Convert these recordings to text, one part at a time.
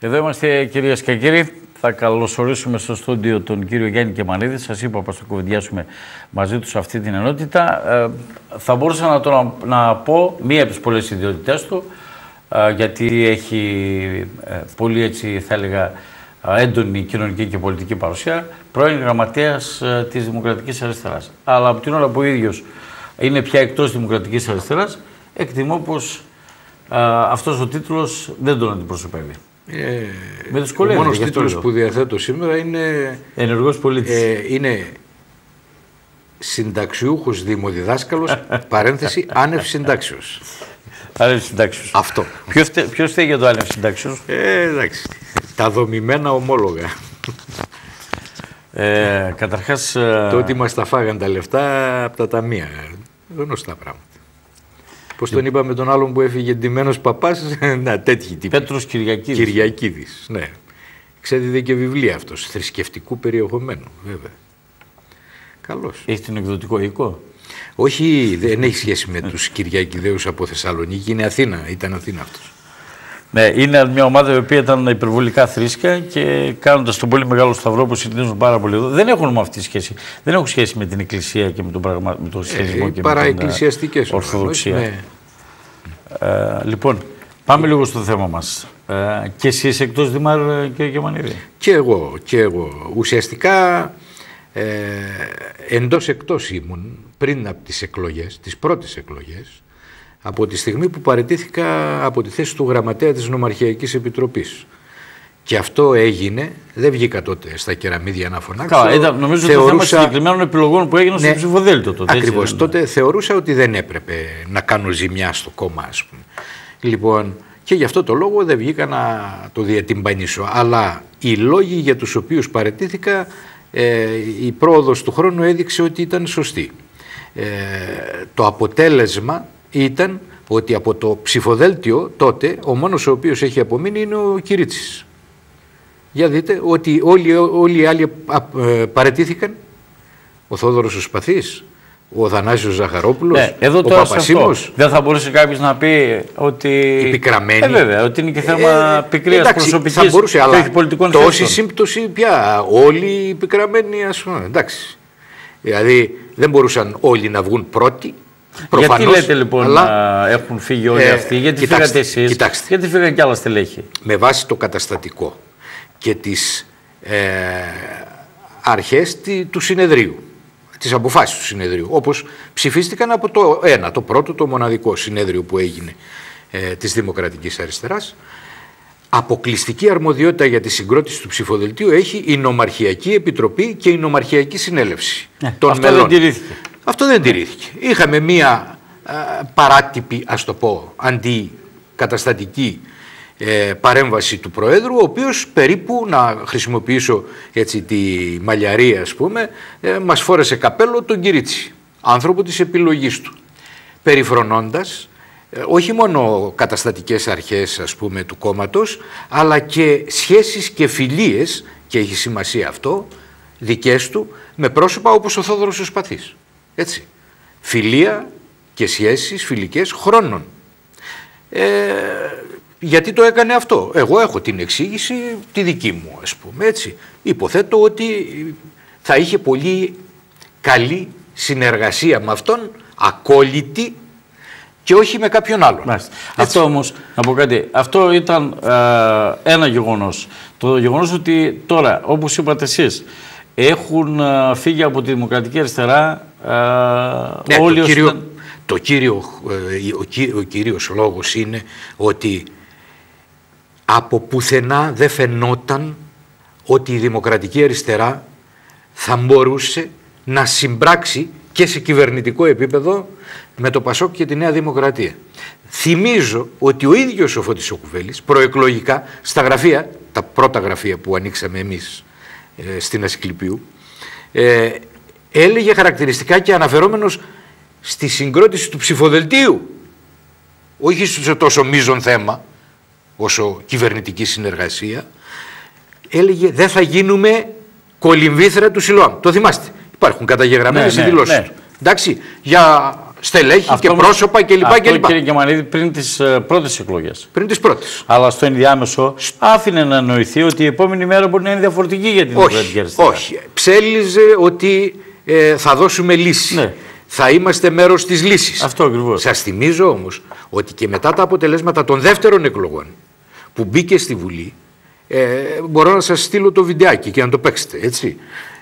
Εδώ είμαστε, κυρίες και κύριοι. Θα καλωσορίσουμε στο στούντιο τον κύριο Γιάννη Κεμανίδη. Σας είπα πως θα κουβεντιάσουμε μαζί του σε αυτή την ενότητα. Θα μπορούσα να πω μία από τις πολλές ιδιότητές του, γιατί έχει πολύ, έτσι θα έλεγα, έντονη κοινωνική και πολιτική παρουσία. Πρώην γραμματέας της Δημοκρατικής Αριστεράς. Αλλά από την ώρα που ο ίδιος είναι πια εκτός Δημοκρατικής Αριστεράς, εκτιμώ πως αυτός ο τίτλος δεν τον αντιπροσωπεύει. Ο μόνος τίτλος που διαθέτω σήμερα είναι ενεργός πολίτης. Είναι συνταξιούχος δημοδιδάσκαλος, παρένθεση, άνευ συντάξεως. Άνευ συντάξεως. Αυτό. Ποιος θέλει για το άνευ συντάξεως? Εντάξει. Τα δομημένα ομόλογα. Καταρχάς... Το ότι μας τα φάγαν τα λεφτά από τα ταμεία. Γνωστά πράγματα. Πώς τον είπαμε τον άλλον που έφυγε ντυμένος παπάς, να τέτοιοι τύποι. Πέτρος Κυριακίδης. Κυριακίδης, ναι. Ξέδιδε και βιβλία αυτός, θρησκευτικού περιεχομένου, βέβαια. Καλώς. Έχει την εκδοτικό οίκο? Όχι, δεν έχει σχέση με τους Κυριακιδαίους από Θεσσαλονίκη, είναι Αθήνα, ήταν Αθήνα αυτός. Ναι, είναι μια ομάδα η οποία ήταν υπερβολικά θρήσκα και κάνοντας τον πολύ μεγάλο σταυρό που συνηθίζουν πάρα πολύ εδώ. Δεν έχουν με αυτή τη σχέση. Δεν έχουν σχέση με την Εκκλησία και με τον σχετισμό και με την Ορθοδοξία. Ναι. Λοιπόν, πάμε λίγο στο θέμα μας. Και εσύ είσαι εκτός Δημάρ, κύριε Κεμανίδη? Και εγώ. Ουσιαστικά εντός-εκτός ήμουν πριν από τις εκλογές, τις πρώτες εκλογές, από τη στιγμή που παραιτήθηκα από τη θέση του γραμματέα της Νομαρχιακής Επιτροπής. Και αυτό έγινε, δεν βγήκα τότε στα κεραμίδια να φωνάξω. Καλά, νομίζω ότι το θέμα συγκεκριμένων επιλογών που έγιναν στο ψηφοδέλτιο τότε. Ακριβώς, τότε θεωρούσα ότι δεν έπρεπε να κάνω ζημιά στο κόμμα, ας πούμε. Λοιπόν, και γι' αυτό το λόγο δεν βγήκα να το διατυμπανίσω. Αλλά οι λόγοι για τους οποίους παραιτήθηκα, η πρόοδος του χρόνου έδειξε ότι ήταν σωστή. Το αποτέλεσμα ήταν ότι από το ψηφοδέλτιο τότε ο μόνος ο οποίος έχει απομείνει είναι ο Κυρίτσης. Για δείτε ότι όλοι οι άλλοι παραιτήθηκαν. Ο Θόδωρος ο Σπαθής, ο Θανάσιος Ζαχαρόπουλος, ο Παπασίμος. Δεν θα μπορούσε κάποιος να πει ότι... Πικραμένοι. Βέβαια, ότι είναι και θέμα πικρίας προσωπικής θα μπορούσε, και αλλά όχι πολιτικών τόση θέσεων. σύμπτωση πια. Όλοι οι πικραμένοι, ας πούμε. Εντάξει. Δηλαδή δεν μπορούσαν όλοι να βγουν πρώτοι. Προφανώς, γιατί λέτε λοιπόν να έχουν φύγει όλοι αυτοί, γιατί φύγατε εσείς, γιατί φύγαν κι άλλα στελέχη? Με βάση το καταστατικό και τις αρχές του συνεδρίου, τις αποφάσεις του συνεδρίου, όπως ψηφίστηκαν από το πρώτο, το μοναδικό συνέδριο που έγινε της Δημοκρατικής Αριστεράς. Αποκλειστική αρμοδιότητα για τη συγκρότηση του ψηφοδελτίου έχει η Νομαρχιακή Επιτροπή και η Νομαρχιακή Συνέλευση των αυτό μελών. Δεν τηρήθηκε. Αυτό δεν τηρήθηκε. Είχαμε μία παράτυπη, ας το πω, αντικαταστατική παρέμβαση του Προέδρου, ο οποίος περίπου, να χρησιμοποιήσω έτσι τη μαλλιαρία, ας πούμε, μας φόρεσε καπέλο τον Κυρίτσι, άνθρωπο της επιλογής του, περιφρονώντας όχι μόνο καταστατικές αρχές, ας πούμε, του κόμματος, αλλά και σχέσεις και φιλίες, και έχει σημασία αυτό, δικές του, με πρόσωπα όπως ο Θόδωρος ο Σπαθής. Έτσι. Φιλία και σχέσεις φιλικές χρόνων. Γιατί το έκανε αυτό? Εγώ έχω την εξήγηση τη δική μου, ας πούμε, έτσι. Υποθέτω ότι θα είχε πολύ καλή συνεργασία με αυτόν, ακόλητη, και όχι με κάποιον άλλον. Αυτό όμως, να πω κάτι, αυτό ήταν ένα γεγονός. Το γεγονός ότι τώρα, όπως είπατε εσείς, έχουν φύγει από τη Δημοκρατική Αριστερά όλοι ο κύριος λόγος είναι ότι από πουθενά δεν φαινόταν ότι η Δημοκρατική Αριστερά θα μπορούσε να συμπράξει και σε κυβερνητικό επίπεδο με το Πασόκ και τη Νέα Δημοκρατία. Θυμίζω ότι ο ίδιος ο Φώτης ο Κουβέλης προεκλογικά στα γραφεία, τα πρώτα γραφεία που ανοίξαμε εμείς στην Ασκληπίου, έλεγε χαρακτηριστικά και αναφερόμενος στη συγκρότηση του ψηφοδελτίου, όχι σε τόσο μείζον θέμα όσο κυβερνητική συνεργασία, έλεγε δεν θα γίνουμε κολυμβήθρα του Σιλοάμ. Το θυμάστε? Υπάρχουν καταγεγραμμένες οι δηλώσεις του. Εντάξει, για στελέχη και πρόσωπα κλπ. Αυτό, κύριε Κεμαλίδη, πριν τις πρώτες εκλογές. Πριν τις πρώτες. Αλλά στο ενδιάμεσο άφηνε να νοηθεί ότι η επόμενη μέρα μπορεί να είναι διαφορετική για την Δημοκρατική Αριστερά. Όχι. Ψέλιζε ότι θα δώσουμε λύση. Ναι. Θα είμαστε μέρος της λύσης. Αυτό ακριβώς. Σας θυμίζω όμως ότι και μετά τα αποτελέσματα των δεύτερων εκλογών που μπήκε στη Βουλή, μπορώ να σας στείλω το βιντεάκι και να το παίξετε, έτσι.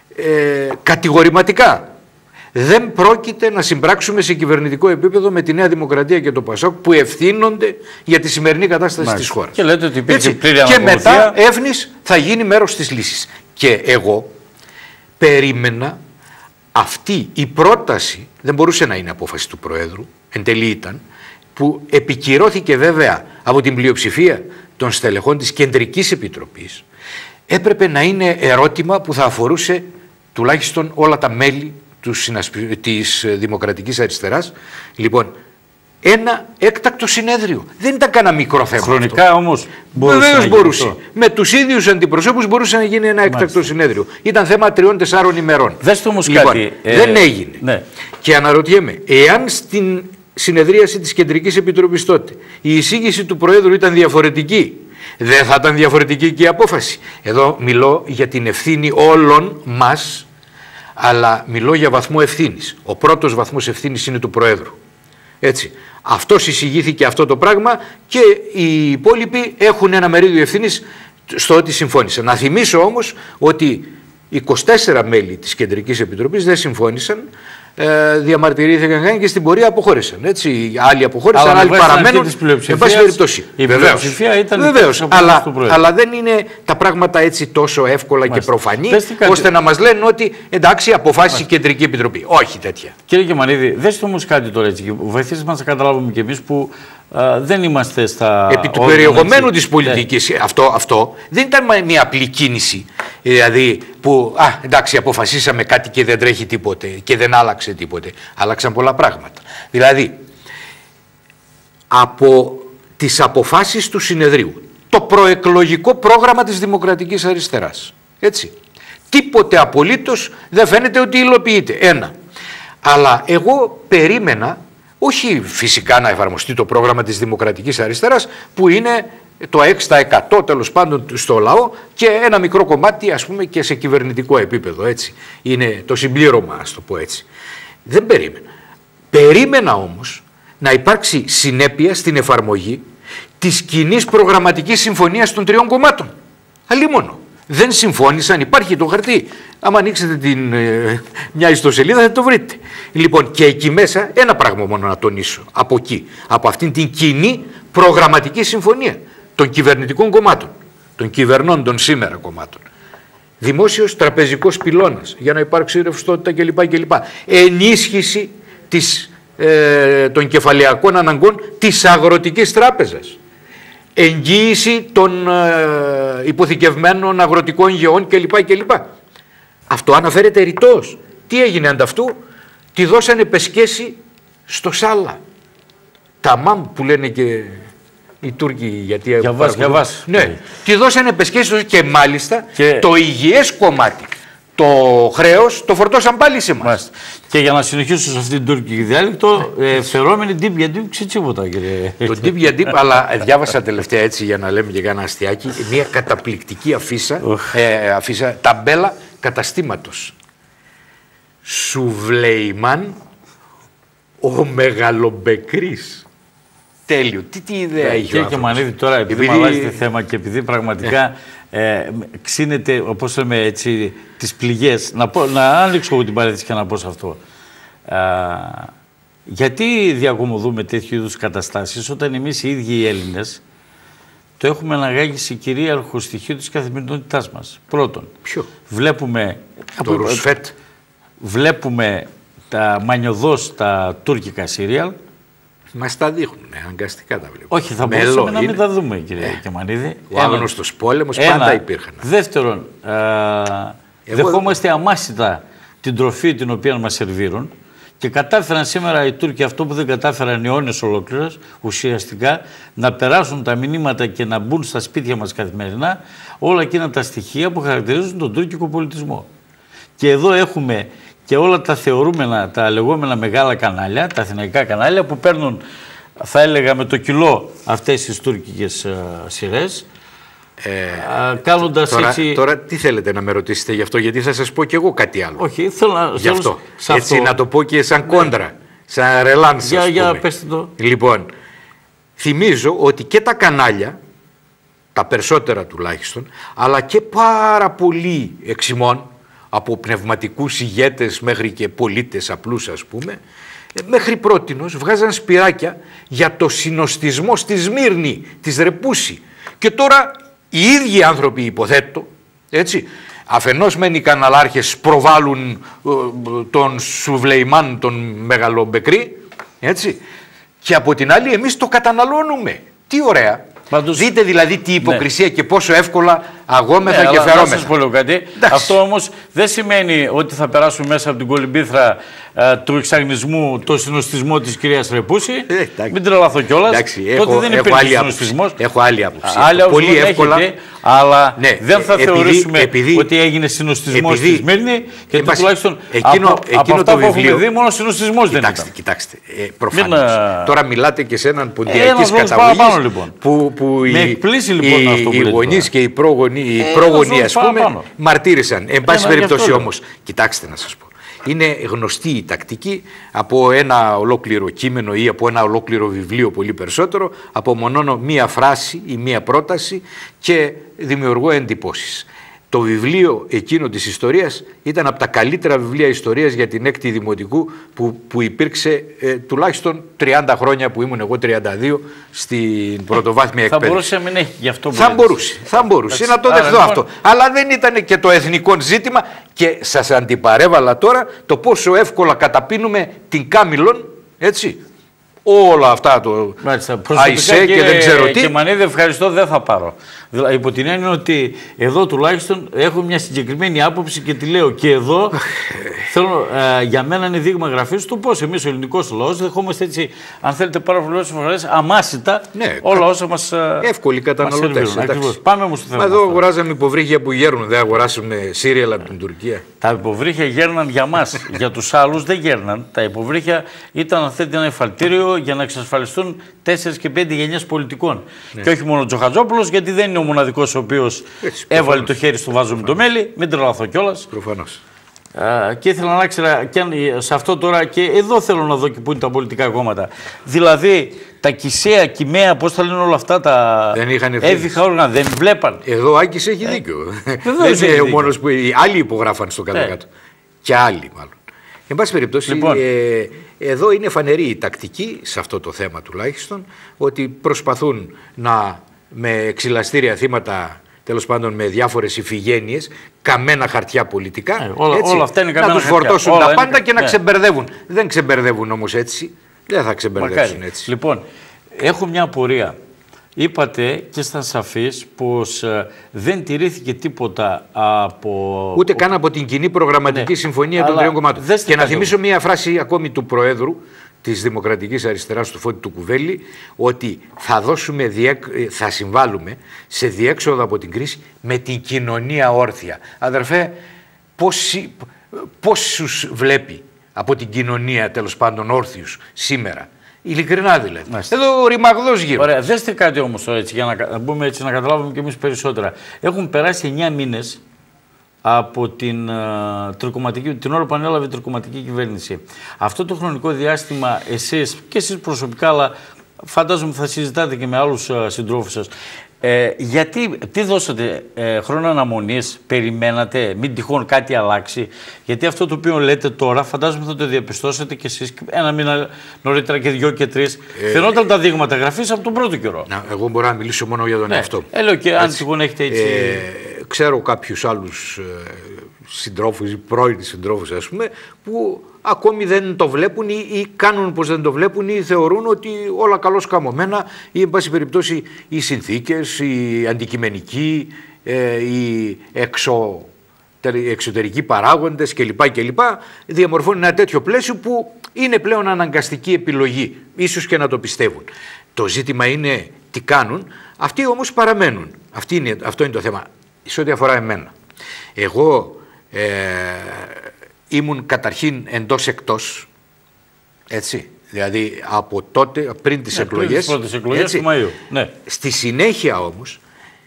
Κατηγορηματικά δεν πρόκειται να συμπράξουμε σε κυβερνητικό επίπεδο με τη Νέα Δημοκρατία και το ΠΑΣΟΚ που ευθύνονται για τη σημερινή κατάσταση της χώρας. Και λέτε ότι υπήρχε πλήρη και αναγνωσία. μετά Εύνης θα γίνει μέρος της λύσης. Και εγώ περίμενα αυτή η πρόταση, δεν μπορούσε να είναι απόφαση του Προέδρου, εν τέλει ήταν, που επικυρώθηκε βέβαια από την πλειοψηφία των στελεχών της Κεντρικής Επιτροπής, έπρεπε να είναι ερώτημα που θα αφορούσε τουλάχιστον όλα τα μέλη της Δημοκρατικής Αριστεράς. Λοιπόν, ένα έκτακτο συνέδριο. Δεν ήταν κανένα μικρό θέμα. Χρονικά όμως μπορούσε. Βεβαίως μπορούσε. Με τους ίδιους αντιπροσώπους μπορούσε να γίνει ένα έκτακτο συνέδριο. Ήταν θέμα 3-4 ημερών. Δέστε όμως λοιπόν, κάτι. Δεν έγινε. Ναι. Και αναρωτιέμαι, εάν στην συνεδρίαση της Κεντρικής Επιτροπής τότε η εισήγηση του Προέδρου ήταν διαφορετική, δεν θα ήταν διαφορετική και η απόφαση. Εδώ μιλώ για την ευθύνη όλων μας, αλλά μιλώ για βαθμό ευθύνης. Ο πρώτος βαθμός ευθύνης είναι του Προέδρου. Έτσι. Αυτός εισηγήθηκε αυτό το πράγμα και οι υπόλοιποι έχουν ένα μερίδιο ευθύνης στο ότι συμφώνησαν. Να θυμίσω όμως ότι 24 μέλη της Κεντρικής Επιτροπής δεν συμφώνησαν, διαμαρτυρήθηκαν και στην πορεία αποχώρησαν. Έτσι. Άλλοι αποχώρησαν, άλλοι παραμένουν. Εν πάση περιπτώσει. Η πλειοψηφία ήταν βεβαίως, αλλά δεν είναι τα πράγματα έτσι τόσο εύκολα και προφανή, ώστε να μας λένε ότι εντάξει, αποφάσισε η Κεντρική Επιτροπή. Όχι τέτοια. Κύριε Κεμαλίδη, δέστε όμως κάτι τώρα έτσι. Βοηθήστε μας να καταλάβουμε κι εμείς που δεν είμαστε στα. Επί του περιεχομένου της πολιτικής, αυτό δεν ήταν μια απλή κίνηση. Δηλαδή που εντάξει, αποφασίσαμε κάτι και δεν τρέχει τίποτε και δεν άλλαξε τίποτε. Άλλαξαν πολλά πράγματα. Δηλαδή, από τις αποφάσεις του συνεδρίου, το προεκλογικό πρόγραμμα της Δημοκρατικής Αριστεράς, έτσι, τίποτε απολύτως δεν φαίνεται ότι υλοποιείται. Ένα. Αλλά εγώ περίμενα, όχι φυσικά να εφαρμοστεί το πρόγραμμα της Δημοκρατικής Αριστεράς, που είναι το 6% τέλος πάντων στο λαό και ένα μικρό κομμάτι ας πούμε και σε κυβερνητικό επίπεδο, έτσι. Είναι το συμπλήρωμα, ας το πω έτσι. Δεν περίμενα. Περίμενα όμως να υπάρξει συνέπεια στην εφαρμογή της κοινής προγραμματικής συμφωνίας των τριών κομμάτων. Αλλήμωνο. Δεν συμφώνησαν, υπάρχει το χαρτί. Άμα ανοίξετε μια ιστοσελίδα θα το βρείτε. Λοιπόν, και εκεί μέσα ένα πράγμα μόνο να τονίσω. Από εκεί, από αυτήν την κοινή προγραμματική συμφωνία των κυβερνητικών κομμάτων, των κυβερνώντων σήμερα κομμάτων. Δημόσιος τραπεζικός πυλώνας για να υπάρξει ρευστότητα κλπ. Ενίσχυση των κεφαλαιακών αναγκών της Αγροτικής Τράπεζας. Εγγύηση των υποθηκευμένων αγροτικών γεών κλπ. Αυτό αναφέρεται ρητός. Τι έγινε ανταυτού? Τη δώσανε πεσκέση στο Σάλα. Τα μαμ που λένε και οι Τούρκοι, γιατί για βάση. Ναι, τη δώσανε πεσκέση και μάλιστα το υγιές κομμάτι, το χρέος, το φορτώσαν πάλι σε εμάς. Και για να συνεχίσω σε αυτήν την τουρκική διάλεκτο, φερόμενη ντύπ για ντύπ ξετσίποτα, κύριε. Το ντύπ για ντύπ, αλλά διάβασα τελευταία έτσι για να λέμε και κάνα αστιάκι, μια καταπληκτική αφίσα, ταμπέλα καταστήματος. Σουβλεϊμάν ο Μεγαλομπεκρής. Τέλειο. Τι ιδέα είχε ο άνθρωπος. Και Μανίδη τώρα, επειδή μου αλλάζει θέμα και επειδή πραγματικά ξύνεται, όπως λέμε έτσι, τις πληγές, να άνοιξω εγώ την παρένθεση και να πω σε αυτό. Γιατί διακομωδούμε τέτοιου είδους καταστάσεις όταν εμείς οι ίδιοι οι Έλληνες το έχουμε αναγάγει σε κυρίαρχο στοιχείο της καθημερινότητάς μας. Πρώτον, ποιο? Βλέπουμε το Ρουσφέτ. Βλέπουμε τα μανιωδώς τα τουρκικά σύριαλ. Μας τα δείχνουν, αναγκαστικά τα βλέπουμε. Όχι, θα μπορούσαμε να μην τα δούμε, κύριε Κεμανίδη. Ο άγνωστος πόλεμος πάντα υπήρχαν. Δεύτερον, δεχόμαστε αμάσιτα την τροφή την οποία μας σερβίρουν και κατάφεραν σήμερα οι Τούρκοι αυτό που δεν κατάφεραν αιώνες ολόκληρες, ουσιαστικά να περάσουν τα μηνύματα και να μπουν στα σπίτια μας καθημερινά όλα εκείνα τα στοιχεία που χαρακτηρίζουν τον τουρκικό πολιτισμό. Και εδώ έχουμε και όλα τα θεωρούμενα, τα λεγόμενα μεγάλα κανάλια, τα αθηναϊκά κανάλια που παίρνουν, θα έλεγα, με το κιλό αυτές τις τουρκικές σειρές, κάνοντας έτσι... Τώρα τι θέλετε να με ρωτήσετε γι' αυτό, γιατί θα σας πω κι εγώ κάτι άλλο. Όχι, θέλω να... Γι' αυτό. Έτσι να το πω και σαν κόντρα, σαν ρελάνς. Για πέστε το. Λοιπόν, θυμίζω ότι και τα κανάλια, τα περισσότερα τουλάχιστον, αλλά και πάρα πολλοί εξημών, από πνευματικούς ηγέτες μέχρι και πολίτες απλούς ας πούμε, μέχρι πρότινος βγάζαν σπυράκια για το συνοστισμό στη Σμύρνη, της Ρεπούση. Και τώρα οι ίδιοι άνθρωποι, υποθέτω, έτσι, αφενός μεν οι καναλάρχες προβάλλουν τον Σουβλεϊμάν, τον Μεγαλομπεκρή, έτσι, και από την άλλη εμείς το καταναλώνουμε. Τι ωραία. Πάντως, δείτε δηλαδή τι υποκρισία και πόσο εύκολα αγόμεθα και φερόμεθα. Να σας πω λίγο κάτι. Αυτό όμως δεν σημαίνει ότι θα περάσουν μέσα από την κολυμπήθρα του εξαγνισμού το συνοστισμό της κυρίας Ρεπούση. Μην τρελαθώ κιόλας. Τότε δεν υπήρχε συνοστισμός. Έχω άλλη άποψη. Πολύ εύκολα. Αλλά δεν θα θεωρήσουμε ότι έγινε συνοστισμός στη Σμύρνη, και τουλάχιστον από αυτά που έχουμε δει μόνο συνοστισμός δεν ήταν. Κοιτάξτε, προφανώς. Τώρα μιλάτε και σε έναν ποντιακής καταγωγής που οι γονείς και οι πρόγονοι ας πούμε μαρτύρησαν. Εν πάση περιπτώσει όμως, κοιτάξτε να σας πω. Είναι γνωστή η τακτική από ένα ολόκληρο κείμενο ή από ένα ολόκληρο βιβλίο, πολύ περισσότερο, απομονώνω μία φράση ή μία πρόταση και δημιουργώ εντυπώσεις. Το βιβλίο εκείνο της ιστορίας ήταν από τα καλύτερα βιβλία ιστορίας για την 6η Δημοτικού που υπήρξε τουλάχιστον 30 χρόνια που ήμουν εγώ, 32, στην πρωτοβάθμια εκπαίδευση. Θα μπορούσε να μην έχει γι' αυτό που θα μπορούσε να το δεχθώ αυτό. Αλλά δεν ήταν και το εθνικό ζήτημα και σας αντιπαρέβαλα τώρα το πόσο εύκολα καταπίνουμε την Κάμιλον, έτσι. Όλα αυτά το ΑΙΣΕ και δεν ξέρω τι. Και Μανίδη, ευχαριστώ, δεν θα πάρω. Δηλαδή, υπό την έννοια ότι εδώ τουλάχιστον έχω μια συγκεκριμένη άποψη και τη λέω και εδώ. Θέλω, για μένα είναι δείγμα γραφής του πώς εμείς ο ελληνικός λαός δεχόμαστε έτσι, αν θέλετε, πάρα πολλές φορές αμάσιτα όλα όσα μας. Εύκολοι καταναλωτές. Πάμε όμως στο θέμα. Εδώ αγοράζαμε υποβρύχια που γέρνουν, δεν αγοράσουμε σύριαλ από την Τουρκία. Τα υποβρύχια γέρναν για μας. Για τους άλλους δεν γέρναν. Τα υποβρύχια ήταν, αν θέλετε, ένα εφαλτήριο για να εξασφαλιστούν 4 και 5 γενιές πολιτικών. Και όχι μόνο ο Τζοχατζόπουλος, γιατί δεν είναι ο μοναδικός ο οποίος έβαλε το χέρι στο βάζο με το μέλι. Μην τρελαθώ κιόλας. Προφανώς. Και ήθελα να ξέρω και σε αυτό τώρα, και εδώ θέλω να δω και πού είναι τα πολιτικά κόμματα. Δηλαδή τα Κησαία, Κυμαία, πώς θα λένε όλα αυτά τα έβυχα όργανα, δεν βλέπαν. Εδώ ο Άκης έχει δίκιο. Δεν είναι ο μόνος που οι άλλοι υπογράφαν στο κάτω-κάτω. Και άλλοι μάλλον. Εν πάση περιπτώσει, λοιπόν, εδώ είναι φανερή η τακτική, σε αυτό το θέμα τουλάχιστον, ότι προσπαθούν με ξυλαστήρια θύματα, τέλος πάντων με διάφορες υφηγένειες, καμένα χαρτιά πολιτικά, όλα αυτά είναι να τους φορτώσουν τα πάντα και να ξεμπερδεύουν. Δεν ξεμπερδεύουν όμως έτσι, δεν θα ξεμπερδεύσουν έτσι. Λοιπόν, έχω μια απορία. Είπατε και στα σαφής πως δεν τηρήθηκε τίποτα από... Ούτε καν από την κοινή προγραμματική συμφωνία των τριών κομμάτων. Και να θυμίσω μια φράση ακόμη του Προέδρου της Δημοκρατικής Αριστεράς, του Φώτη του Κουβέλη, ότι θα συμβάλλουμε σε διέξοδο από την κρίση με την κοινωνία όρθια. Αδερφέ, πόσους βλέπει από την κοινωνία, τέλος πάντων, όρθιους σήμερα? Ειλικρινά δηλαδή. Εδώ ρημαγδός γύρω. Ωραία, δέστε κάτι όμως έτσι, για να μπούμε έτσι, να καταλάβουμε και εμείς περισσότερα. Έχουν περάσει 9 μήνες από την ώρα που ανέλαβε η τρικομματική κυβέρνηση. Αυτό το χρονικό διάστημα εσείς και εσείς προσωπικά, αλλά φαντάζομαι θα συζητάτε και με άλλους συντρόφους σας, τι δώσατε χρόνο αναμονής, περιμένατε, μην τυχόν κάτι αλλάξει? Γιατί αυτό το οποίο λέτε τώρα φαντάζομαι θα το διαπιστώσετε και εσείς ένα μήνα νωρίτερα και 2 και 3. Φαινόταν τα δείγματα γραφής από τον πρώτο καιρό. Εγώ μπορώ να μιλήσω μόνο για τον εαυτό. Λέω και αν τυχόν έχετε έτσι... Ξέρω κάποιους άλλους συντρόφους ή πρώην συντρόφους, ας πούμε, που ακόμη δεν το βλέπουν ή κάνουν πως δεν το βλέπουν ή θεωρούν ότι όλα καλώς καμωμένα, ή εν πάση περιπτώσει οι συνθήκες, οι αντικειμενικοί, οι εξωτερικοί παράγοντες κλπ. Διαμορφώνουν ένα τέτοιο πλαίσιο που είναι πλέον αναγκαστική επιλογή, ίσως και να το πιστεύουν. Το ζήτημα είναι τι κάνουν, αυτοί όμως παραμένουν. Αυτό είναι το θέμα. Σε ό,τι αφορά εμένα, εγώ ήμουν καταρχήν εντός-εκτός, έτσι, δηλαδή από τότε, πριν τις εκλογές. Πριν τις πρώτες εκλογές του Μαΐου. Ναι. Στη συνέχεια όμως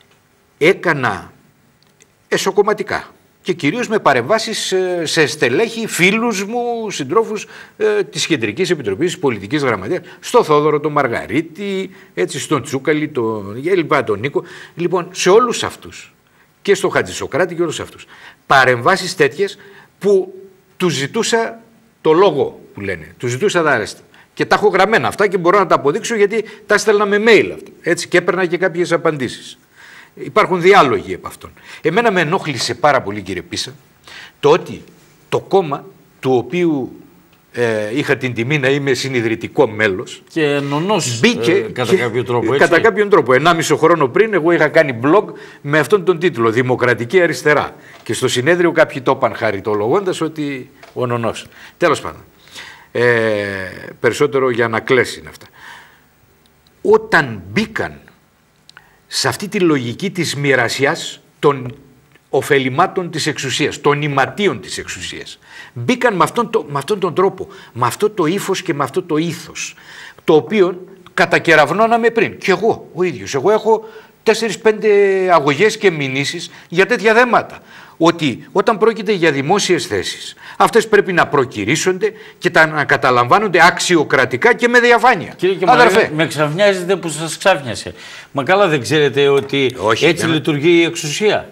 έκανα εσωκομματικά και κυρίως με παρεμβάσεις σε στελέχη, φίλους μου, συντρόφους της Κεντρικής Επιτροπής της Πολιτικής Γραμματείας, στο Θόδωρο, τον Μαργαρίτη, έτσι, στον Τσούκαλη, τον Νίκο. Λοιπόν, σε όλους αυτούς και στο Χατζησοκράτη και όλους αυτούς. Παρεμβάσεις τέτοιες που τους ζητούσα το λόγο που λένε, τους ζητούσα τα άρεστα. Και τα έχω γραμμένα αυτά και μπορώ να τα αποδείξω γιατί τα έστελνα με mail αυτά. Έτσι, και έπαιρνα και κάποιες απαντήσεις. Υπάρχουν διάλογοι από αυτόν. Εμένα με ενόχλησε πάρα πολύ, κύριε Πίσα, το ότι το κόμμα του οποίου είχα την τιμή να είμαι συνιδρυτικό μέλος και νονός μπήκε κατά κάποιο τρόπο, έτσι. Κατά κάποιον τρόπο. 1,5 χρόνο πριν εγώ είχα κάνει blog με αυτόν τον τίτλο, Δημοκρατική Αριστερά. Και στο συνέδριο κάποιοι το είπαν χαριτολογώντας ότι ο νονός. Τέλος πάντων. Περισσότερο για να κλέσει είναι αυτά. Όταν μπήκαν σε αυτή τη λογική της μοιρασιάς των ωφελημάτων της εξουσίας, των ηματίων της εξουσίας, μπήκαν με αυτόν τον τρόπο, με αυτό το ύφος και με αυτό το ήθος, το οποίο κατακεραυνώναμε πριν. Και εγώ ο ίδιος. Εγώ έχω 4-5 αγωγές και μηνύσεις για τέτοια θέματα. Ότι όταν πρόκειται για δημόσιες θέσεις, αυτές πρέπει να προκυρήσονται και να καταλαμβάνονται αξιοκρατικά και με διαφάνεια. Κύριε Κεμαλίδη, με ξαφνιάζετε που σας ξάφνιασε. Μα καλά δεν ξέρετε ότι έτσι λειτουργεί η εξουσία.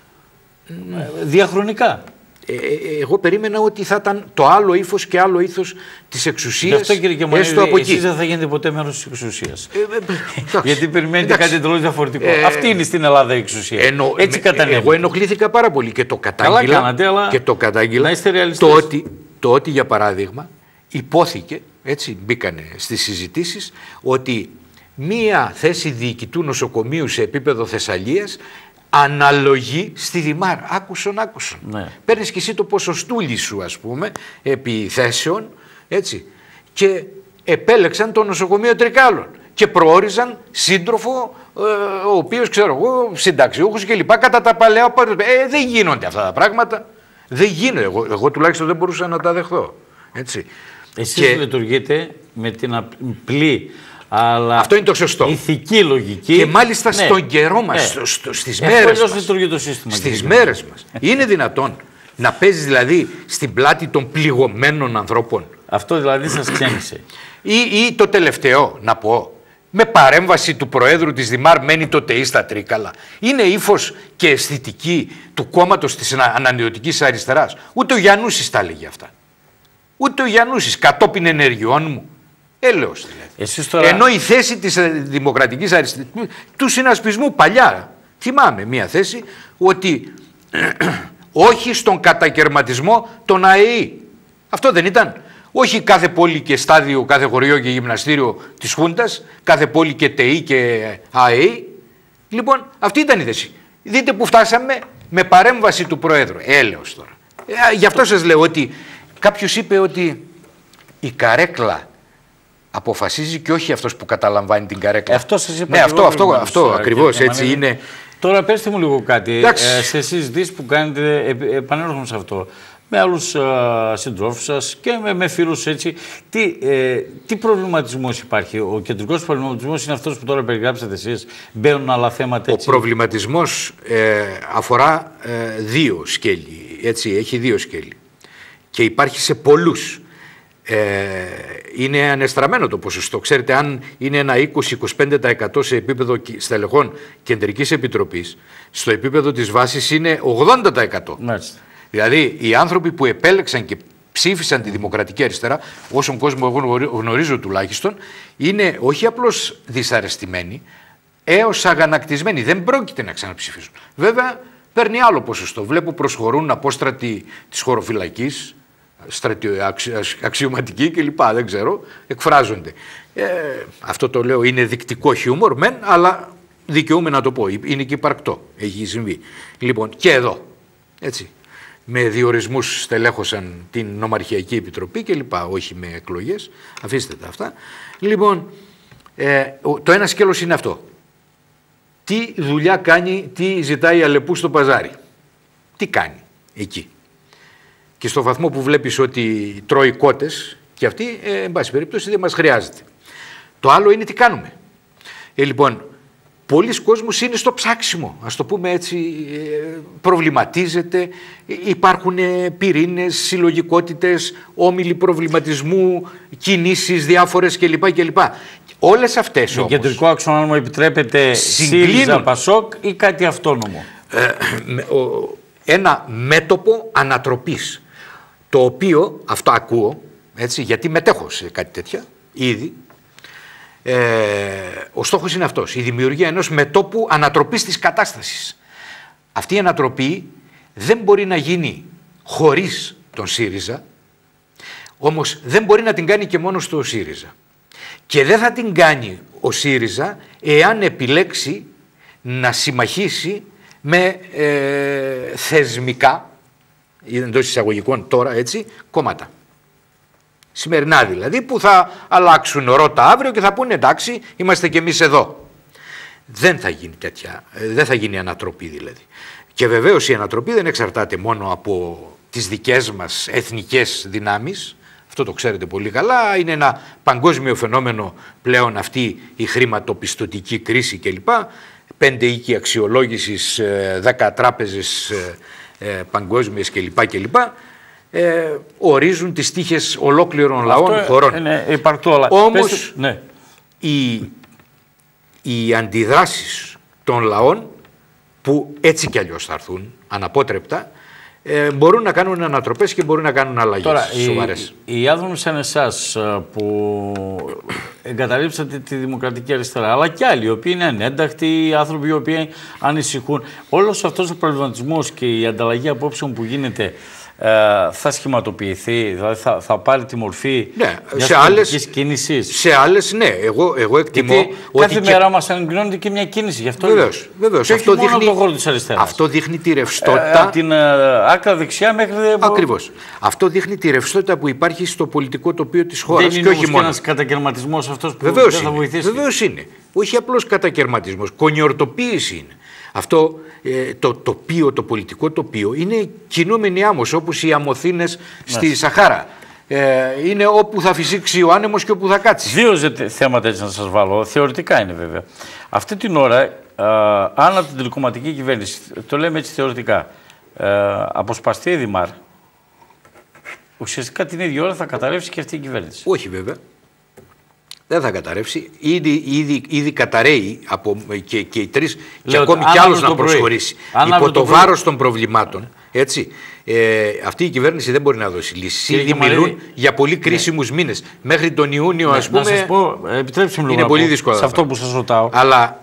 Διαχρονικά. Εγώ περίμενα ότι θα ήταν το άλλο ύφος και άλλο ήθος της εξουσίας. Γι' αυτό, κύριε Κεμαλίδη, εσείς δεν θα γίνετε ποτέ μέρος της εξουσίας. Γιατί περιμένετε κάτι εντελώς διαφορετικό. Αυτή είναι στην Ελλάδα η εξουσία. Έτσι κατανέμεται. Εγώ ενοχλήθηκα πάρα πολύ και το κατάγγειλα. Καλά κάνατε, αλλά και το κατάγγειλα. Να είστε ρεαλιστές. Το ότι για παράδειγμα υπόθηκε, έτσι μπήκανε στις συζητήσεις, ότι μία θέση διοικητού νοσοκομείου σε επίπεδο Θεσσαλίας αναλογεί στη Δημάρ. Άκουσον. Ναι. Παίρνεις και εσύ το ποσοστούλι σου, ας πούμε, επί θέσεων, έτσι. Και επέλεξαν το νοσοκομείο Τρικάλων και προόριζαν σύντροφο, ο οποίος, ξέρω εγώ, συνταξιούχος και λοιπά, κατά τα παλαιά. Δεν γίνονται αυτά τα πράγματα. Δεν γίνονται. Εγώ τουλάχιστον δεν μπορούσα να τα δεχθώ. Έτσι. Εσείς λειτουργείτε με την απλή, αλλά αυτό είναι το σωστό. Ηθική λογική. Και μάλιστα στον καιρό μας, στις μέρες μας. Λειτουργεί το σύστημα. Στις μέρες μας. Είναι δυνατόν να παίζεις δηλαδή στην πλάτη των πληγωμένων ανθρώπων? Αυτό δηλαδή σας ξένησε. Ή το τελευταίο να πω, με παρέμβαση του Προέδρου της Δημάρ μένει το ΤΕΙ στα Τρίκαλα. Είναι ύφος και αισθητική του κόμματος της ανανεωτικής αριστεράς. Ούτε ο Γιαννούσης τα έλεγε αυτά. Ούτε ο Γιαννούσης κατόπιν ενεργειών μου. Έλεος δηλαδή. Τώρα... Ενώ η θέση της δημοκρατικής αριστεράς, του συνασπισμού παλιά, θυμάμαι μία θέση, ότι όχι στον κατακερματισμό των ΑΕΗ. Αυτό δεν ήταν? Όχι κάθε πόλη και στάδιο, κάθε χωριό και γυμναστήριο της Χούντας, κάθε πόλη και ΤΕΗ και ΑΕΗ. Λοιπόν, αυτή ήταν η θέση. Δείτε που φτάσαμε με παρέμβαση του Προέδρου. Έλεος τώρα. Γι' αυτό σας λέω ότι κάποιος είπε ότι η καρέκλα αποφασίζει και όχι αυτός που καταλαμβάνει την καρέκλα. Αυτό σας είπα. Ναι, αυτό ακριβώς έτσι είναι. Τώρα πέστε μου λίγο κάτι. Σε συζητήσεις που κάνετε, επανέρχομαι σε αυτό, με άλλους συντρόφους σας και με φίλους έτσι, τι προβληματισμός υπάρχει? Ο κεντρικός προβληματισμός είναι αυτός που τώρα περιγράψατε εσείς, μπαίνουν άλλα θέματα έτσι? Ο προβληματισμός αφορά δύο σκέλη, έτσι, έχει δύο σκέλη και υπάρχει σε πολλούς. Είναι ανεστραμμένο το ποσοστό. Ξέρετε, αν είναι ένα 20-25% σε επίπεδο στελεχών Κεντρικής Επιτροπής, στο επίπεδο της βάσης είναι 80%. Μάλιστα. Δηλαδή, οι άνθρωποι που επέλεξαν και ψήφισαν τη Δημοκρατική Αριστερά, όσον κόσμο εγώ γνωρίζω τουλάχιστον, είναι όχι απλώς δυσαρεστημένοι, έως αγανακτισμένοι. Δεν πρόκειται να ξαναψηφίσουν. Βέβαια, παίρνει άλλο ποσοστό. Βλέπω προσχωρούν απόστρατοι της χωροφυλακής, αξιωματικοί κλπ. Δεν ξέρω, εκφράζονται. Αυτό το λέω, είναι δεικτικό χιούμορ μεν, αλλά δικαιούμαι να το πω. Είναι και υπαρκτό. Έχει συμβεί. Λοιπόν, και εδώ. Έτσι. Με διορισμούς στελέχωσαν την Νομαρχιακή Επιτροπή κλπ. Όχι με εκλογές. Αφήστε τα αυτά. Λοιπόν, το ένα σκέλος είναι αυτό. Τι δουλειά κάνει, τι ζητάει η Αλεπού στο παζάρι. Τι κάνει εκεί. και στο βαθμό που βλέπεις ότι τρώει κότες και αυτή, εν πάση περιπτώσει δεν μας χρειάζεται. Το άλλο είναι τι κάνουμε. Λοιπόν, πολλοί κόσμος είναι στο ψάξιμο, ας το πούμε έτσι, προβληματίζεται, υπάρχουν πυρήνες, συλλογικότητες, όμιλοι προβληματισμού, κινήσεις διάφορες κλπ. Όλες αυτές όμως... Το κεντρικό άξονα, αν μου επιτρέπετε, ΣΥΡΙΖΑ, ΠΑΣΟΚ ή κάτι αυτόνομο. Ένα μέτωπο ανατροπής, το οποίο, αυτό ακούω, έτσι, γιατί μετέχω σε κάτι τέτοια ήδη, ο στόχος είναι αυτός, η δημιουργία ενός μετώπου ανατροπής της κατάστασης. Αυτή η ανατροπή δεν μπορεί να γίνει χωρίς τον ΣΥΡΙΖΑ, όμως δεν μπορεί να την κάνει και μόνο στο ΣΥΡΙΖΑ. Και δεν θα την κάνει ο ΣΥΡΙΖΑ εάν επιλέξει να συμμαχίσει με θεσμικά, εντός εισαγωγικών τώρα έτσι, κόμματα. Σημερινά δηλαδή, που θα αλλάξουν ρότα αύριο και θα πούνε εντάξει, είμαστε κι εμείς εδώ. Δεν θα γίνει τέτοια, δεν θα γίνει ανατροπή δηλαδή. Και βεβαίως η ανατροπή δεν εξαρτάται μόνο από τις δικές μας εθνικές δυνάμεις, αυτό το ξέρετε πολύ καλά, είναι ένα παγκόσμιο φαινόμενο πλέον αυτή η χρηματοπιστωτική κρίση κλπ. 5 οίκοι αξιολόγησης, 10 τράπεζες παγκόσμιες κλπ. Ορίζουν τις τύχες ολόκληρων λαών χωρών. Είναι υπαρκτό, αλλά όμως ναι. οι αντιδράσεις των λαών που έτσι κι αλλιώς θα έρθουν αναπότρεπτα μπορούν να κάνουν ανατροπές και μπορούν να κάνουν αλλαγές. Τώρα, σοβαρές. οι άνθρωποι σαν εσάς που εγκαταλείψατε τη δημοκρατική αριστερά, αλλά και άλλοι οι οποίοι είναι ανένταχτοι, άνθρωποι οι οποίοι ανησυχούν, όλος αυτός ο προβληματισμός και η ανταλλαγή απόψεων που γίνεται θα σχηματοποιηθεί, δηλαδή θα πάρει τη μορφή μιας πολιτικής κίνησης. Σε άλλες, ναι. Εγώ εκτιμώ γιατί ότι κάθε μέρα μας ανακοινώνεται και μια κίνηση. Γι' αυτό βεβαίως. Αυτό δείχνει τον χώρο της αριστεράς. Αυτό δείχνει τη ρευστότητα. Από την άκρα δεξιά μέχρι... Ακριβώς. Αυτό δείχνει τη ρευστότητα που υπάρχει στο πολιτικό τοπίο της χώρας. Δεν είναι είναι όμως ένας κατακαιρματισμός αυτός που βεβαίως δεν θα βοηθήσει. Βεβαίως είναι. Όχι απλώς κατακαιρματισμός. Κονιορτοποίηση είναι. Αυτό το τοπίο, το πολιτικό τοπίο είναι κινούμενη άμμος, όπως οι αμμοθήνες στη Σαχάρα. Είναι όπου θα φυσήξει ο άνεμος και όπου θα κάτσει. Δύο θέματα έτσι να σας βάλω, θεωρητικά είναι βέβαια. Αυτή την ώρα, αν από την τηλεκομματική κυβέρνηση, το λέμε έτσι θεωρητικά, αποσπαστεί η Δημάρ, ουσιαστικά την ίδια ώρα θα καταρρεύσει και αυτή η κυβέρνηση. Όχι βέβαια. Δεν θα καταρρεύσει. Ήδη καταραίει και οι τρεις και ακόμη κι άλλος να προσχωρήσει. Υπό το βάρος των προβλημάτων. Έτσι, αυτή η κυβέρνηση δεν μπορεί να δώσει λύσεις. Ήδη μιλούν για πολύ κρίσιμους μήνες. Μέχρι τον Ιούνιο, ας πούμε, να σας πω, επιτρέψτε μου λίγο είναι πολύ δύσκολο. Σε αυτό που σας ρωτάω. Αλλά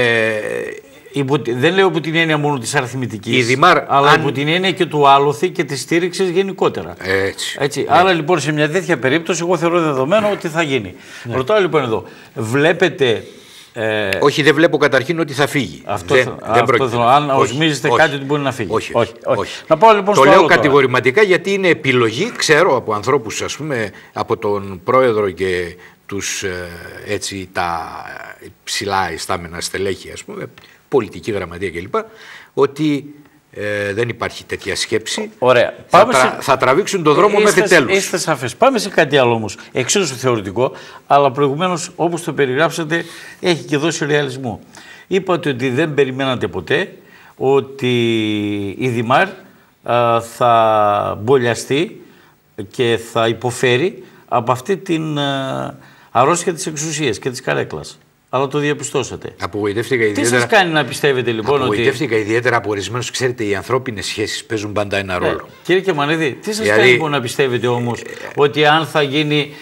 δεν λέω από την έννοια μόνο της αριθμητικής, Δημάρ, αλλά από την έννοια και του άλοθη και της στήριξης γενικότερα. Έτσι. Ναι. Άρα λοιπόν σε μια τέτοια περίπτωση εγώ θεωρώ δεδομένο ότι θα γίνει. Ναι. Ρωτάω λοιπόν εδώ, βλέπετε... όχι, δεν βλέπω καταρχήν ότι θα φύγει. Αυτό θέλω. Αν οσμίζεστε κάτι ότι μπορεί να φύγει. Όχι. Να πάω λοιπόν το λέω κατηγορηματικά γιατί είναι επιλογή, ξέρω από ανθρώπους, ας πούμε, από τον πρόεδρο και τους έτσι τα ψηλά ιστάμενα στελέχη, ας πούμε, πολιτική γραμματεία κλπ. Ότι δεν υπάρχει τέτοια σκέψη. Ωραία. Θα τραβήξουν τον δρόμο μέχρι τέλους. Είστε σαφές. Πάμε σε κάτι άλλο όμως. Εξίσου θεωρητικό, αλλά προηγουμένως όπως το περιγράψατε έχει και δώσει ρεαλισμό. Είπατε ότι δεν περιμένατε ποτέ ότι η Δημάρ θα μπολιαστεί και θα υποφέρει από αυτή την αρρώστια της εξουσίας και της καρέκλας. Αλλά το διαπιστώσατε. Απογοητεύτηκα ιδιαίτερα. Τι σας κάνει να πιστεύετε λοιπόν απογοητεύτηκα ιδιαίτερα από ορισμένους. Ξέρετε, οι ανθρώπινες σχέσεις παίζουν πάντα ένα ρόλο. Κύριε Κεμανίδη, τι σας κάνει λοιπόν να πιστεύετε όμως ότι αν θα γίνει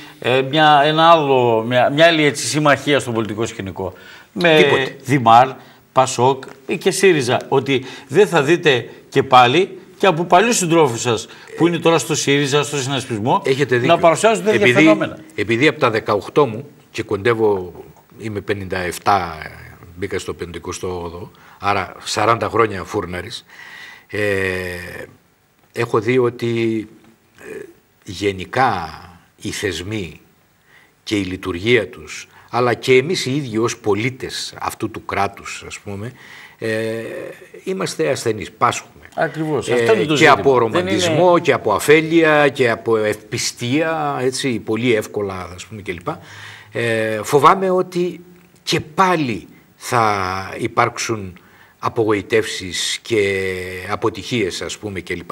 μια άλλη έτσι, συμμαχία στο πολιτικό σκηνικό με Δημάρ, ΠΑΣΟΚ ή και ΣΥΡΙΖΑ, ότι δεν θα δείτε και πάλι και από παλιούς συντρόφους σας που είναι τώρα στο ΣΥΡΙΖΑ, στο συνασπισμό, να παρουσιάζουν τέτοια φαινόμενα? Επειδή από τα 18 μου και κοντεύω. Είμαι 57, μπήκα στο 58, άρα 40 χρόνια φούρναρης. Έχω δει ότι γενικά οι θεσμοί και η λειτουργία τους, αλλά και εμείς οι ίδιοι ως πολίτες αυτού του κράτους, ας πούμε, είμαστε ασθενείς, πάσχουμε. Ακριβώς. Και από ρομαντισμό και από αφέλεια και από ευπιστία, έτσι, πολύ εύκολα, ας πούμε, κλπ. Φοβάμαι ότι και πάλι θα υπάρξουν απογοητεύσεις και αποτυχίες, ας πούμε, κλπ.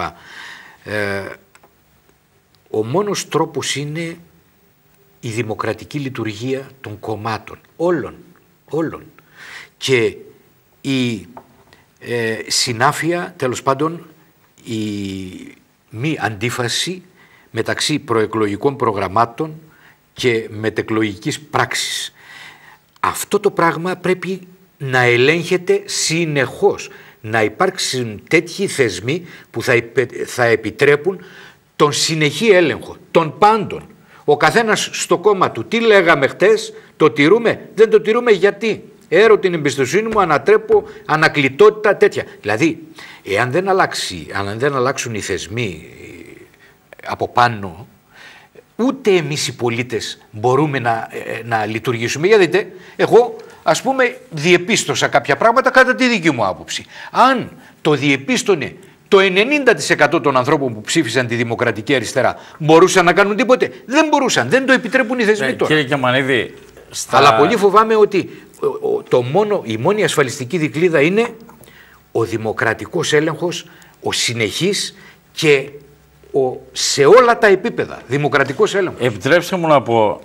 Ο μόνος τρόπος είναι η δημοκρατική λειτουργία των κομμάτων, όλων. Και η συνάφεια, τέλος πάντων, η μη αντίφαση μεταξύ προεκλογικών προγραμμάτων και μετεκλογικής πράξης. Αυτό το πράγμα πρέπει να ελέγχεται συνεχώς. Να υπάρξουν τέτοιοι θεσμοί που θα επιτρέπουν τον συνεχή έλεγχο των πάντων. Ο καθένας στο κόμμα του. Τι λέγαμε χτες, το τηρούμε, δεν το τηρούμε γιατί. Έρω την εμπιστοσύνη μου, ανατρέπω ανακλητότητα τέτοια. Δηλαδή, εάν δεν αλλάξουν οι θεσμοί από πάνω, ούτε εμείς οι πολίτες μπορούμε να λειτουργήσουμε. Γιατί δείτε, εγώ ας πούμε διεπίστωσα κάποια πράγματα κατά τη δική μου άποψη. Αν το διεπίστωνε το 90% των ανθρώπων που ψήφισαν τη Δημοκρατική Αριστερά, μπορούσαν να κάνουν τίποτε? Δεν μπορούσαν, δεν το επιτρέπουν οι θεσμοί τώρα. Κύριε Κεμανίδη, αλλά πολύ φοβάμαι ότι η μόνη ασφαλιστική δικλείδα είναι ο δημοκρατικός έλεγχος, ο συνεχής και σε όλα τα επίπεδα δημοκρατικός έλεγχος. Επιτρέψτε μου να πω,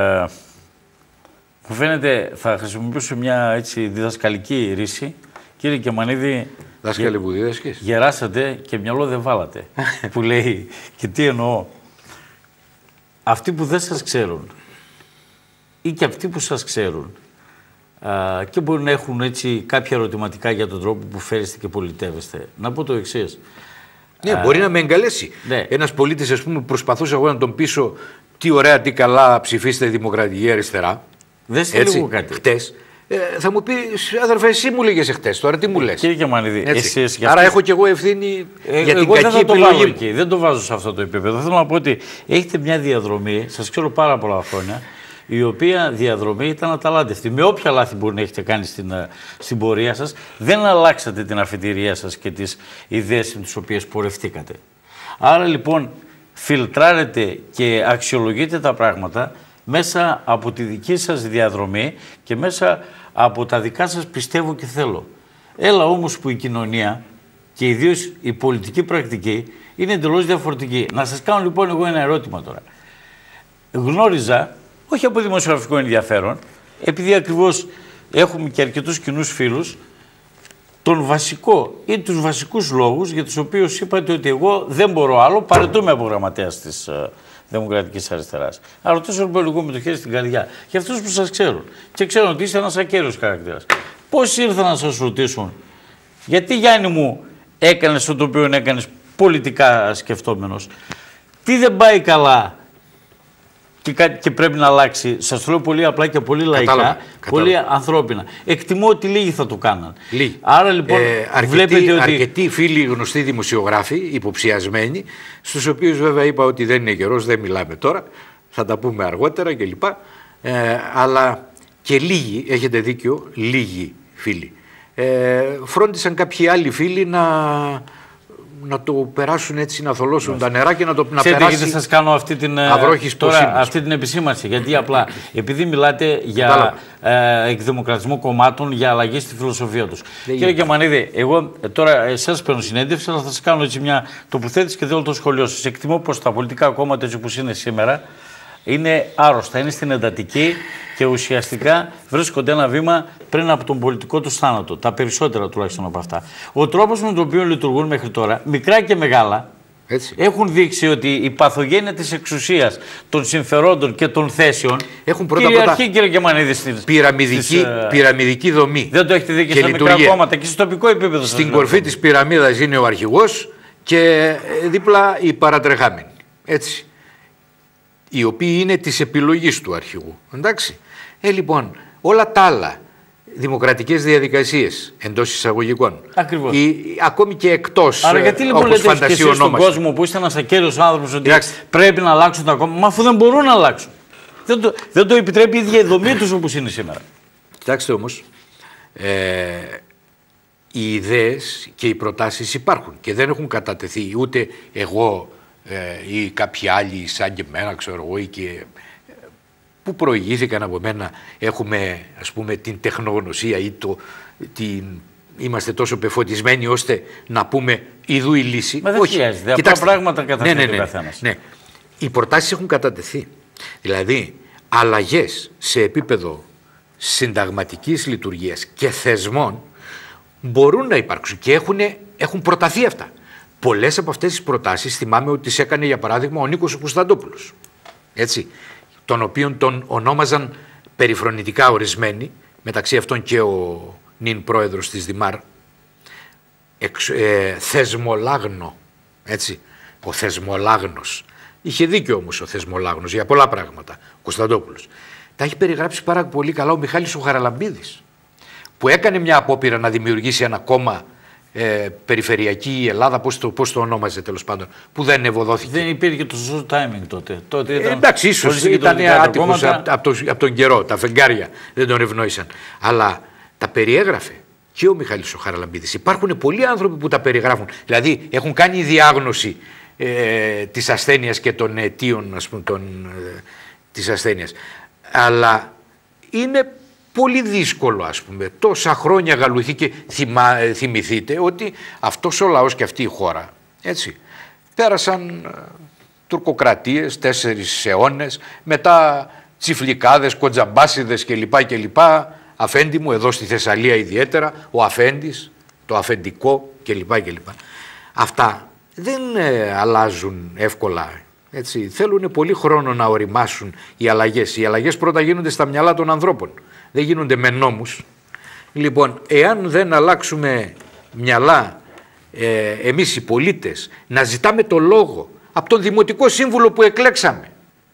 μου φαίνεται, θα χρησιμοποιήσω μια έτσι διδασκαλική ρίση. Κύριε Κεμανίδη, δάσκαλε που δίδασκες, γεράσατε και μυαλό δεν βάλατε. Που λέει, και τι εννοώ, αυτοί που δεν σας ξέρουν ή και αυτοί που σας ξέρουν και μπορεί να έχουν έτσι κάποια ερωτηματικά για τον τρόπο που φέρεστε και πολιτεύεστε. Να πω το εξής. Ναι, μπορεί να με εγκαλέσει. Ναι. Ένας πολίτης, ας πούμε, προσπαθούσα εγώ να τον πείσω τι ωραία, τι καλά ψηφίστε Δημοκρατική Αριστερά. Δεν σε λίγο κάτι. Χτες. Θα μου πει, αδερφέ, εσύ μου λέγες εχθές, τώρα τι μου λες. Κύριε Κεμανίδη, εσείς... Άρα έχω κι εγώ ευθύνη για την κακή επιλογή μου. Δεν το βάζω σε αυτό το επίπεδο. Θέλω να πω ότι έχετε μια διαδρομή, σας ξέρω πάρα πολλά χρόνια, η οποία διαδρομή ήταν αταλάντευτη. Με όποια λάθη μπορεί να έχετε κάνει στην πορεία σας, δεν αλλάξατε την αφετηρία σας και τις ιδέες με τις οποίες πορευτήκατε. Άρα λοιπόν φιλτράρετε και αξιολογείτε τα πράγματα μέσα από τη δική σας διαδρομή και μέσα από τα δικά σας πιστεύω και θέλω. Έλα όμως που η κοινωνία και ιδίως η πολιτική πρακτική είναι εντελώς διαφορετική. Να σας κάνω λοιπόν εγώ ένα ερώτημα τώρα. Γνώριζα, όχι από δημοσιογραφικό ενδιαφέρον, επειδή ακριβώς έχουμε και αρκετούς κοινούς φίλους, τον βασικό ή τους βασικούς λόγους για τους οποίους είπατε ότι εγώ δεν μπορώ άλλο, παραιτούμε από γραμματέας της Δημοκρατικής Αριστεράς. Να ρωτήσω λίγο με το χέρι στην καρδιά. Για αυτούς που σας ξέρουν και ξέρουν ότι είστε ένας ακέραιος χαρακτήρας. Πώς ήρθαν να σας ρωτήσουν, γιατί Γιάννη μου έκανες το οποίο έκανες πολιτικά σκεφτόμενος, τι δεν πάει καλά και πρέπει να αλλάξει. Σας το λέω πολύ απλά και πολύ λαϊκά, πολύ ανθρώπινα. Εκτιμώ ότι λίγοι θα το κάναν. Λίγοι. Άρα λοιπόν βλέπετε ότι... Αρκετοί φίλοι γνωστοί δημοσιογράφοι, υποψιασμένοι, στους οποίους βέβαια είπα ότι δεν είναι καιρός, δεν μιλάμε τώρα, θα τα πούμε αργότερα κλπ. Αλλά και λίγοι, έχετε δίκιο, λίγοι φίλοι. Φρόντισαν κάποιοι άλλοι φίλοι να το περάσουν έτσι, να θολώσουν τα νερά και να περάσει. Γιατί σας κάνω αυτή την επισήμανση. Γιατί απλά επειδή μιλάτε για εκδημοκρατισμό κομμάτων, για αλλαγή στη φιλοσοφία τους. Κύριε Κεμανίδη, εγώ τώρα εσάς παίρνω συνέντευξη, αλλά θα σας κάνω έτσι μια τοποθέτηση και θέλω το σχολείο σας. Εκτιμώ πως τα πολιτικά κόμματα έτσι όπως είναι σήμερα είναι άρρωστα, είναι στην εντατική και ουσιαστικά βρίσκονται ένα βήμα πριν από τον πολιτικό του θάνατο. Τα περισσότερα τουλάχιστον από αυτά. Ο τρόπος με τον οποίο λειτουργούν μέχρι τώρα, μικρά και μεγάλα, έτσι, έχουν δείξει ότι η παθογένεια της εξουσίας, των συμφερόντων και των θέσεων έχουν κυριαρχεί, κύριε Κεμανίδη, πυραμιδική δομή. Δεν το έχετε δει και στα μικρά κόμματα και στο τοπικό επίπεδο. Στην κορφή της πυραμίδας είναι ο αρχηγός και δίπλα οι παρατρεχάμενοι. Έτσι. Οι οποίοι είναι της επιλογής του αρχηγού. Εντάξει. Λοιπόν, όλα τα άλλα, δημοκρατικές διαδικασίες εντός εισαγωγικών. Ακριβώς. Ακόμη και εκτός. Άρα γιατί λοιπόν λέτε και εσείς στον κόσμο που είστε ένας ακέραιος άνθρωπος ότι πρέπει να αλλάξουν τα κόμματα, μα αφού δεν μπορούν να αλλάξουν. Δεν το επιτρέπει η ίδια η δομή τους όπως είναι σήμερα. Κοιτάξτε όμως, οι ιδέες και οι προτάσεις υπάρχουν και δεν έχουν κατατεθεί ούτε εγώ ή κάποιοι άλλοι σαν και εμένα, ξέρω εγώ, ή και που προηγήθηκαν από μένα, έχουμε ας πούμε την τεχνογνωσία ή είμαστε τόσο πεφωτισμένοι ώστε να πούμε ιδού η λύση. Μα δεν χρειάζεται. Απλά πράγματα καταθέτει ο καθένας. Ναι. Οι προτάσεις έχουν κατατεθεί. Δηλαδή, αλλαγές σε επίπεδο συνταγματικής λειτουργίας και θεσμών μπορούν να υπάρξουν και έχουν προταθεί αυτά. Πολλές από αυτές τις προτάσεις θυμάμαι ότι τις έκανε για παράδειγμα ο Νίκος Κωνσταντόπουλος. Έτσι, τον οποίον τον ονόμαζαν περιφρονητικά ορισμένοι, μεταξύ αυτών και ο νυν πρόεδρος της Δημάρ, θεσμολάγνο, έτσι, ο θεσμολάγνος. Είχε δίκιο όμως ο θεσμολάγνος για πολλά πράγματα, ο Κωνσταντόπουλος. Τα έχει περιγράψει πάρα πολύ καλά ο Μιχάλης ο Χαραλαμπίδης, που έκανε μια απόπειρα να δημιουργήσει ένα κόμμα περιφερειακή Ελλάδα, πώς το ονόμαζε τέλος πάντων, που δεν ευωδόθηκε. Δεν υπήρχε το σωστό timing τότε. Εντάξει, ίσως ήταν άτυχος από τον καιρό, τα φεγγάρια δεν τον ευνόησαν. Αλλά τα περιέγραφε και ο Μιχάλης ο Χαραλαμπίδης. Υπάρχουν πολλοί άνθρωποι που τα περιγράφουν. Δηλαδή έχουν κάνει διάγνωση της ασθένειας και των αιτίων, ας πούμε, της ασθένειας. Αλλά είναι πολύ δύσκολο, ας πούμε, τόσα χρόνια γαλουθεί και θυμηθείτε ότι αυτός ο λαός και αυτή η χώρα, έτσι, πέρασαν τουρκοκρατίες 4 αιώνες, μετά τσιφλικάδες, κοντζαμπάσιδες κλπ. Αφέντη μου, εδώ στη Θεσσαλία ιδιαίτερα, ο αφέντης, το αφεντικό κλπ. Αυτά δεν αλλάζουν εύκολα. Έτσι, θέλουν πολύ χρόνο να οριμάσουν οι αλλαγές. Οι αλλαγές πρώτα γίνονται στα μυαλά των ανθρώπων. Δεν γίνονται με νόμους. Λοιπόν, εάν δεν αλλάξουμε μυαλά εμείς οι πολίτες, να ζητάμε το λόγο από τον Δημοτικό Σύμβουλο που εκλέξαμε,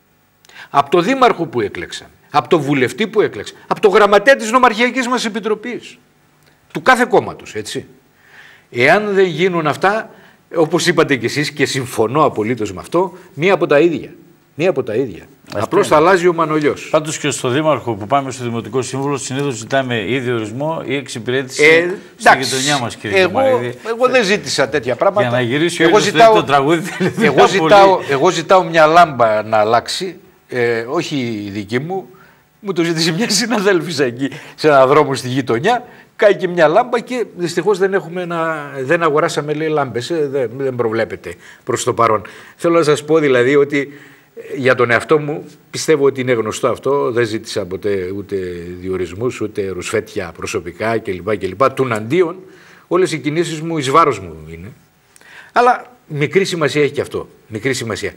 από τον Δήμαρχο που εκλέξαμε, από τον Βουλευτή που εκλέξαμε, από τον Γραμματέα της Νομαρχιακής μας Επιτροπής, του κάθε κόμματος, έτσι. Εάν δεν γίνουν αυτά, όπως είπατε κι εσείς και συμφωνώ απολύτως με αυτό, μία από τα ίδια. Απλώς θα αλλάζει ο Μανολιός. Πάντως και στο Δήμαρχο που πάμε στο Δημοτικό Σύμβουλο, συνήθως ζητάμε ή διορισμό ή εξυπηρέτηση στη γειτονιά μας, κύριε Κεμαρίδη. Εγώ δεν ζήτησα τέτοια πράγματα. Για να γυρίσει ο το τραγούδι. Εγώ ζητάω μια λάμπα να αλλάξει, όχι η δική μου. Μου το ζήτησε μια συναδέλφισσα εκεί σε έναν δρόμο στη γειτονιά. Κάει και μια λάμπα και δυστυχώς δεν αγοράσαμε, λέει, λάμπες. Δεν προβλέπεται προς το παρόν. Θέλω να σας πω δηλαδή ότι για τον εαυτό μου πιστεύω ότι είναι γνωστό αυτό. Δεν ζήτησα ποτέ ούτε διορισμούς, ούτε ρουσφέτια προσωπικά κλπ. Τουναντίον όλες οι κινήσεις μου εις βάρος μου είναι. Αλλά μικρή σημασία έχει και αυτό. Μικρή σημασία.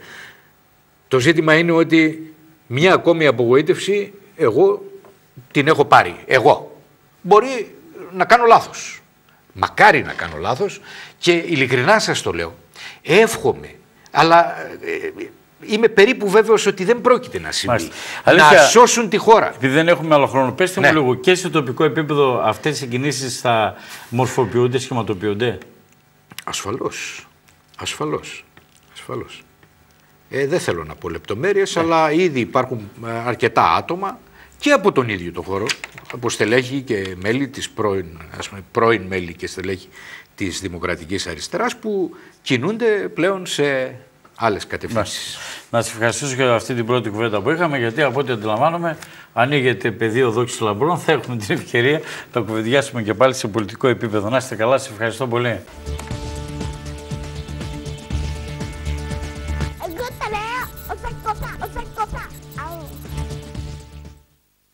Το ζήτημα είναι ότι μια ακόμη απογοήτευση εγώ την έχω πάρει. Εγώ. Μπορεί να κάνω λάθος. Μακάρι να κάνω λάθος και ειλικρινά σας το λέω. Εύχομαι. Αλλά είμαι περίπου βέβαιος ότι δεν πρόκειται να συμβεί. Να σώσουν τη χώρα. Επειδή δεν έχουμε άλλο χρόνο, πέστε μου λίγο, και σε τοπικό επίπεδο αυτές οι κινήσεις θα μορφοποιούνται, σχηματοποιούνται. Ασφαλώς. Δεν θέλω να πω λεπτομέρειες, αλλά ήδη υπάρχουν αρκετά άτομα και από τον ίδιο το χώρο, από στελέχη και μέλη της πρώην μέλη και στελέχη της Δημοκρατικής Αριστεράς που κινούνται πλέον σε άλλες κατευθύνσεις. Να σας ευχαριστήσω για αυτή την πρώτη κουβέντα που είχαμε, γιατί από ό,τι αντιλαμβάνομαι ανοίγεται πεδίο δόξης λαμπρών. Θα έχουμε την ευκαιρία να κουβεντιάσουμε και πάλι σε πολιτικό επίπεδο. Να είστε καλά, σας ευχαριστώ πολύ.